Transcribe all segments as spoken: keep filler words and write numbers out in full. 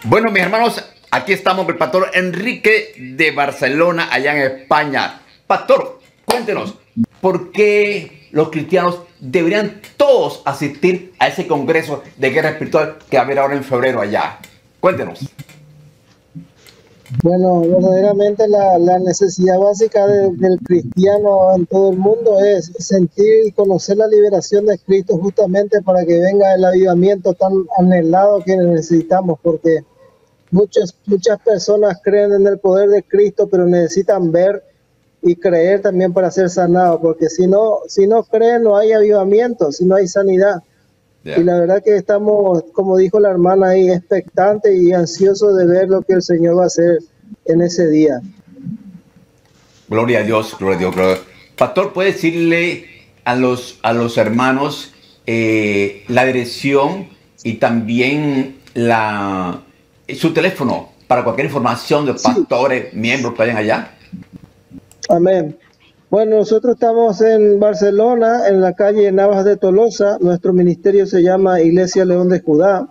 Bueno, mis hermanos, aquí estamos con el pastor Enrique de Barcelona, allá en España. Pastor, cuéntenos, ¿por qué los cristianos deberían todos asistir a ese congreso de guerra espiritual que va a haber ahora en febrero allá? Cuéntenos. Bueno, verdaderamente la, la necesidad básica de, del cristiano en todo el mundo es sentir y conocer la liberación de Cristo, justamente para que venga el avivamiento tan anhelado que necesitamos, porque muchas, muchas personas creen en el poder de Cristo, pero necesitan ver y creer también para ser sanados, porque si no, si no creen no hay avivamiento, si no hay sanidad. Yeah. Y la verdad que estamos, como dijo la hermana ahí, expectantes y ansiosos de ver lo que el Señor va a hacer en ese día. Gloria a Dios, gloria a Dios. Gloria a Dios. Pastor, ¿puede decirle a los, a los hermanos eh, la dirección y también la, su teléfono para cualquier información de pastores, sí, miembros que vayan allá? Amén. Bueno, nosotros estamos en Barcelona, en la calle Navas de Tolosa. Nuestro ministerio se llama Iglesia León de Judá.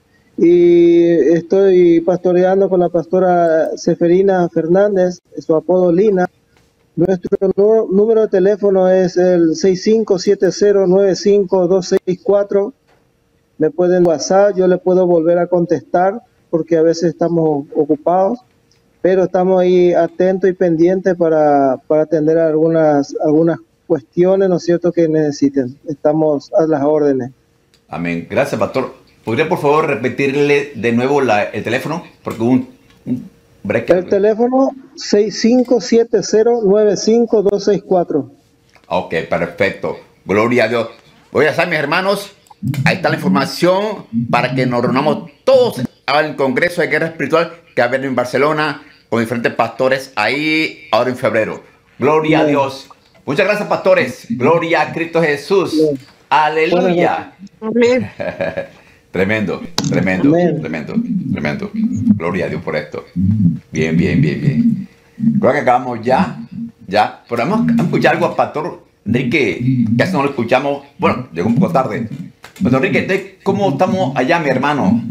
Y estoy pastoreando con la pastora Seferina Fernández, su apodo Lina. Nuestro número de teléfono es el seis cinco siete cero nueve cinco dos seis cuatro. Me pueden WhatsApp, yo le puedo volver a contestar porque a veces estamos ocupados. Pero estamos ahí atentos y pendientes para, para atender algunas, algunas cuestiones, ¿no es cierto?, que necesiten. Estamos a las órdenes. Amén. Gracias, pastor. ¿Podría, por favor, repetirle de nuevo la, el teléfono? Porque un, un break. El teléfono seis cinco siete cero nueve cinco dos seis cuatro. Ok, perfecto. Gloria a Dios. Voy a estar, mis hermanos. Ahí está la información para que nos reunamos todos al Congreso de Guerra Espiritual que va a haber en Barcelona, con diferentes pastores ahí ahora en febrero. Gloria Amén. A Dios. Muchas gracias, pastores. Gloria a Cristo Jesús. Amén. Aleluya. Amén. Tremendo, tremendo, Amén. tremendo, tremendo. Gloria a Dios por esto. Bien, bien, bien, bien. Creo que acabamos ya, ya. Pero vamos a escuchar algo al pastor Enrique, que hace no lo escuchamos. Bueno, llegó un poco tarde. Pastor Enrique, ¿cómo estamos allá, mi hermano?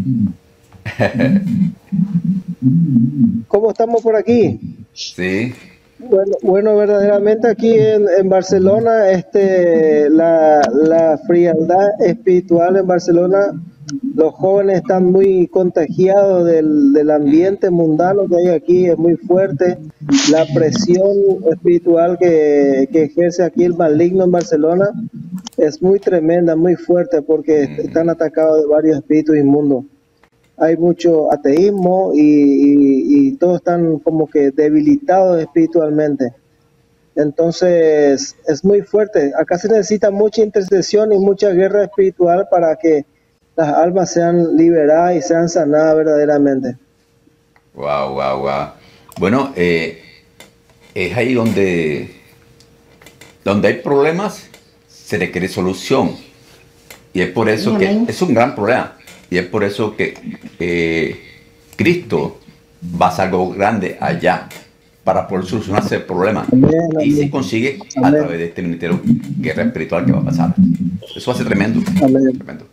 ¿Cómo estamos por aquí? Sí. Bueno, bueno verdaderamente aquí en, en Barcelona, este, la, la frialdad espiritual en Barcelona, los jóvenes están muy contagiados del, del ambiente mundano que hay aquí, es muy fuerte. La presión espiritual que, que ejerce aquí el maligno en Barcelona es muy tremenda, muy fuerte, porque están atacados de varios espíritus inmundos. Hay mucho ateísmo y, y, y todos están como que debilitados espiritualmente. Entonces es muy fuerte. Acá se necesita mucha intercesión y mucha guerra espiritual para que las almas sean liberadas y sean sanadas verdaderamente. Wow, wow, wow. Bueno, eh, es ahí donde, donde hay problemas, se requiere solución. Y es por eso que es un gran problema. Y es por eso que eh, Cristo va a hacer algo grande allá para poder solucionar ese problema. Amén, y se consigue Amén. A través de este ministerio guerra espiritual que va a pasar. Eso va a ser tremendo. Amén. Tremendo.